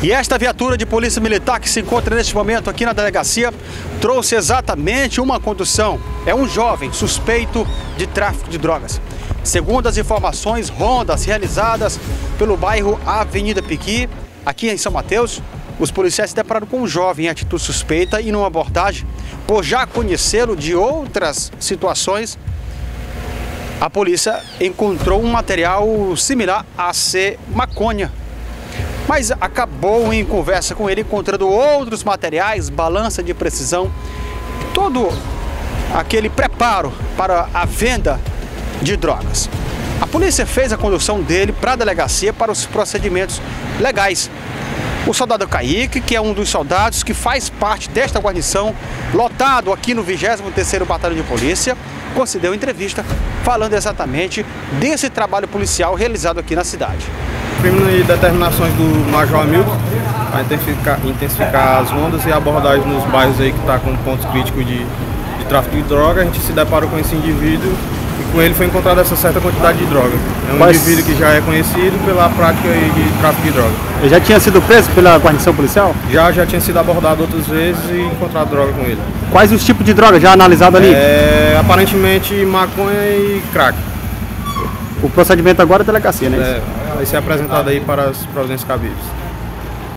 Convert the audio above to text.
E esta viatura de polícia militar que se encontra neste momento aqui na delegacia trouxe exatamente uma condução. É um jovem suspeito de tráfico de drogas. Segundo as informações, rondas realizadas pelo bairro Avenida Piqui, aqui em São Mateus, os policiais se depararam com um jovem em atitude suspeita e numa abordagem, por já conhecê-lo de outras situações, a polícia encontrou um material similar a ser maconha. Mas acabou em conversa com ele encontrando outros materiais, balança de precisão, todo aquele preparo para a venda de drogas. A polícia fez a condução dele para a delegacia para os procedimentos legais. O soldado Kaique, que é um dos soldados que faz parte desta guarnição, lotado aqui no 23º Batalhão de Polícia, concedeu entrevista falando exatamente desse trabalho policial realizado aqui na cidade. Firme e determinações do Major Hamilton para intensificar as rondas e abordagem nos bairros aí que está com pontos críticos de tráfico de droga. A gente se deparou com esse indivíduo e com ele foi encontrada essa certa quantidade de droga. É um indivíduo que já é conhecido pela prática de tráfico de droga. Ele já tinha sido preso pela guarnição policial? Já tinha sido abordado outras vezes e encontrado droga com ele. Quais os tipos de droga já analisado ali? Aparentemente maconha e crack. O procedimento agora é delegacia, né? Vai ser apresentado aí para as providências cabíveis.